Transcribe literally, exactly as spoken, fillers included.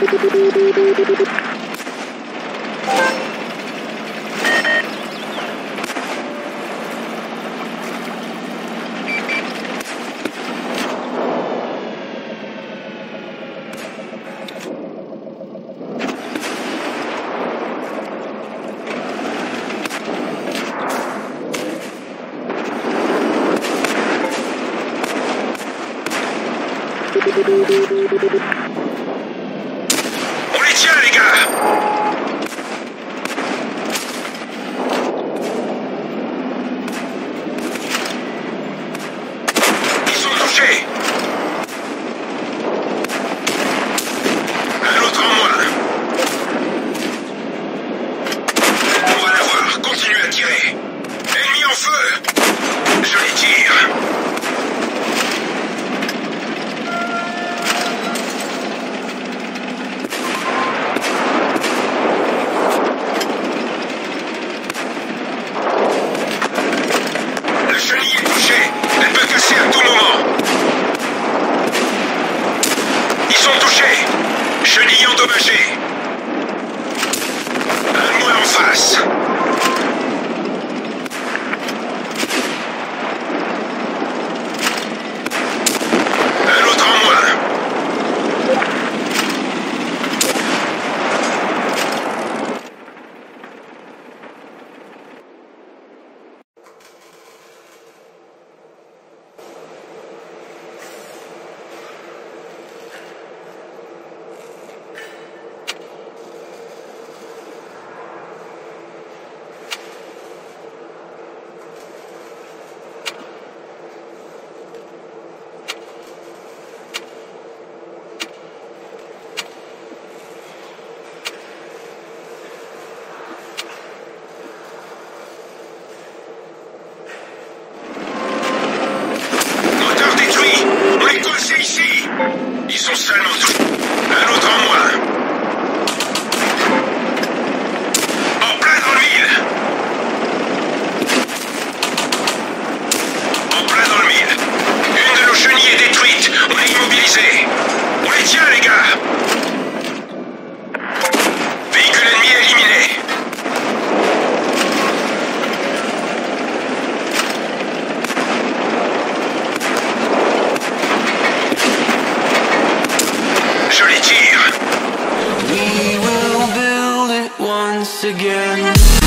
On les tient, les gars! Ils sont touchés! Un autre en moins! On va l'avoir, continuez à tirer! Ennemi en feu! Je les tire! À tout moment. Ils sont touchés. Chenille endommagée. Un moins en face. Un autre en moins. Ils sont seulement tous. Un autre en moins. En plein dans le mille. En plein dans le mille. Une de nos chenilles est détruite. On est immobilisé. On les tient, les gars. Véhicule ennemi éliminé. Je les tire. We will build it once again.